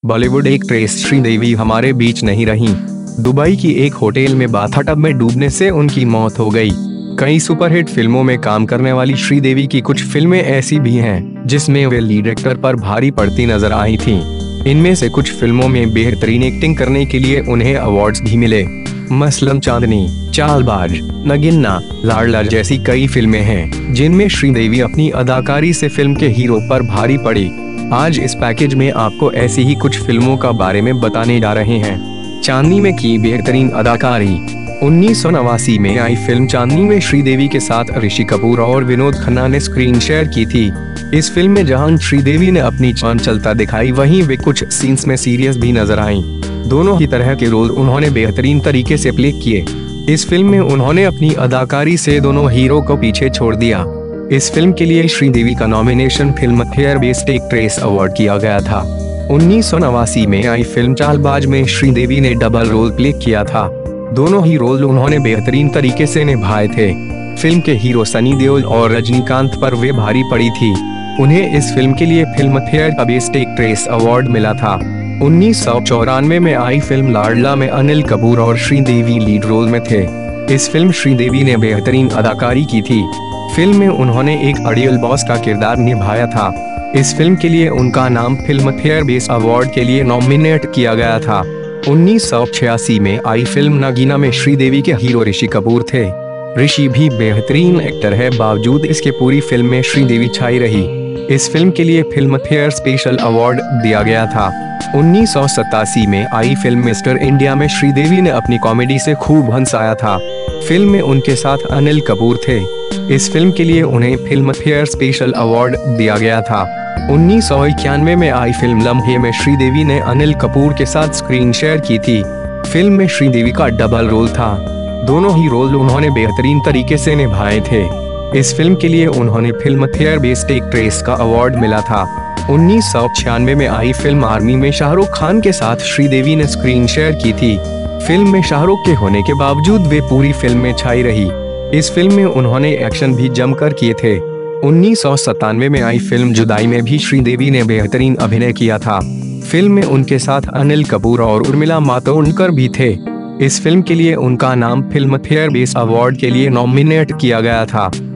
Bollywood actress Sridevi हमारे बीच नहीं रहीं। दुबई की एक होटल में बाथटब में डूबने से उनकी मौत हो गई। कई सुपरहिट फिल्मों में काम करने वाली श्रीदेवी की कुछ फिल्में ऐसी भी हैं जिसमें वे लीड एक्टर पर भारी पड़ती नजर आई थीं। इनमें से कुछ फिल्मों में बेहतरीन एक्टिंग करने के लिए उन्हें अवार्ड्स भी मिले। मसलन चांदनी, चालबाज, नगीना, लाडला जैसी कई फिल्में हैं जिनमें श्रीदेवी अपनी अदाकारी से फिल्म के हीरो पर भारी पड़ी। आज इस पैकेज में आपको ऐसी ही कुछ फिल्मों का बारे में बताने जा रहे हैं। चांदनी में की बेहतरीन अदाकारी। 1989 में आई फिल्म चांदनी में श्रीदेवी के साथ ऋषि कपूर और विनोद खन्ना ने स्क्रीन शेयर की थी। इस फिल्म में जहां श्रीदेवी ने अपनी चंचलता दिखाई, वहीं वे कुछ सीन्स में सीरियस भी नजर आईं। दोनों ही तरह के रोल उन्होंने बेहतरीन तरीके से प्ले किए। इस फिल्म में उन्होंने अपनी अदाकारी से दोनों हीरो को पीछे छोड़ दिया। इस फिल्म के लिए श्रीदेवी का nomination Filmfare best actress award किया गया था। 1989 में आई फिल्म चालबाज में श्रीदेवी ने डबल रोल प्ले किया था। दोनों ही रोल उन्होंने बेहतरीन तरीके से निभाए थे। फिल्म के हीरो सनी देओल और रजनीकांत पर वे भारी पड़ी थी। उन्हें इस फिल्म के लिए Filmfare best actress award मिला था। 1994 में आई फिल्म लाडला में अनिल कपूर और श्रीदेवी लीड रोल में थे। इस फिल्म श्रीदेवी ने बेहतरीन अदाकारी की थी। फिल्म में उन्होंने एक अड़ियल बॉस का किरदार निभाया था। इस फिल्म के लिए उनका नाम फिल्म फेयर बेस्ट अवार्ड के लिए नॉमिनेट किया गया था। 1986 में आई फिल्म नगीना में श्रीदेवी के हीरो ऋषि कपूर थे। ऋषि भी बेहतरीन एक्टर है, बावजूद इसके पूरी फिल्म में श्रीदेवी छाई रही। इस फिल्म के लिए फिल्म फेयर स्पेशल अवार्ड दिया गया था। 1987 में आई फिल्म मिस्टर इंडिया में श्रीदेवी ने अपनी कॉमेडी से खूब हंसाया था। फिल्म में उनके साथ अनिल कपूर थे। इस फिल्म के लिए उन्हें फिल्म फेयर स्पेशल अवार्ड दिया गया था। 1991 में आई फिल्म लम्हे में श्रीदेवी ने अनिल कपूर के साथ स्क्रीन शेयर की थी। फिल्म में श्रीदेवी का डबल रोल था। दोनों ही रोल उन्होंने बेहतरीन तरीके से निभाए थे। इस फिल्म के लिए उन्होंने फिल्म फेयर बेस्ट एक्ट्रेस का अवार्ड मिला था। 1996 में आई फिल्म आर्मी में शाहरुख खान के साथ श्रीदेवी ने स्क्रीन शेयर की थी। फिल्म में शाहरुख के होने के बावजूद वे पूरी फिल्म में छाई रही। इस फिल्म में उन्होंने एक्शन भी जमकर किए थे। 1997 में आई फिल्म जुदाई में भी श्रीदेवी ने बेहतरीन अभिनय किया था। फिल्म में उनके साथ अनिल कपूर और उर्मिला मातोंडकर भी थे। इस फिल्म के लिए उनका नाम फिल्म फेयर बेस्ट अवार्ड के लिए नॉमिनेट किया गया था।